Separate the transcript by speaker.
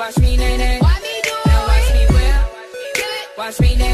Speaker 1: Watch me, nay, nay. Now watch me whip. Watch me, nay.